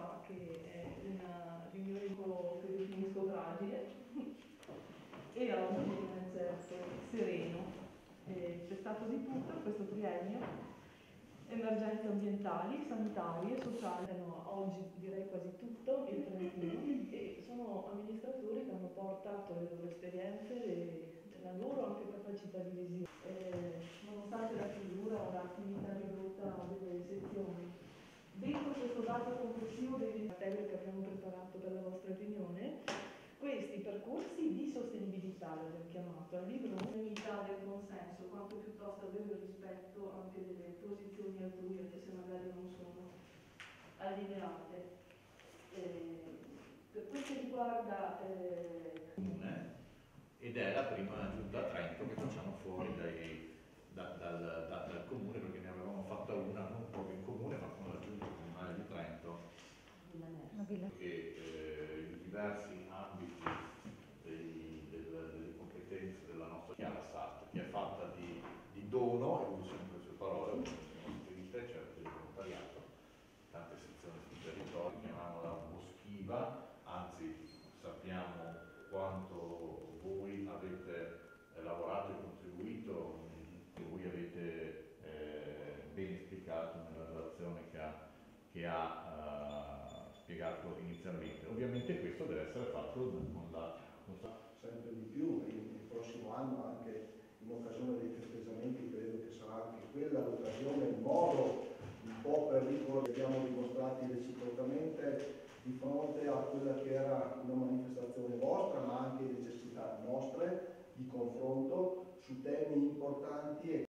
fa, che è una riunione che definisco fragile e a un certo sereno. C'è stato di tutto questo triennio, emergenze ambientali, sanitarie, sociali, oggi direi quasi tutto il Trentino, e sono amministratori che hanno portato le loro esperienze e la loro anche capacità di visione. Nonostante la chiusura o l'attività ridotta delle sezioni. Dentro questo dato complessivo dei materiali che abbiamo preparato per la vostra riunione, questi percorsi di sostenibilità, l'abbiamo chiamato, al libro unità del consenso, quanto piuttosto avere rispetto anche delle posizioni altrui, anche se magari non sono allineate. Per quel che riguarda ed è la prima giunta a Trento che facciamo fuori dal comune, perché ne avevamo fatta una non proprio in comune ma con la giunta comunale di Trento, che in diversi ambiti delle competenze della nostra chiara SAT, che è fatta di dono, e uso sempre le sue parole, sono scritte, certo di volontariato, tante sezioni sul territorio, chiamiamola boschiva, anzi sappiamo quanto voi avete lavorato e contribuito, che voi avete ben spiegato nella relazione che ha spiegato inizialmente. Ovviamente questo deve essere fatto con la sempre di più, e il prossimo anno anche in occasione dei festeggiamenti credo che sarà anche quella l'occasione, il modo un po' per ricordare, abbiamo dimostrati reciprocamente di fronte a quella che era una manifestazione vostra ma anche necessità nostre di confronto su temi importanti.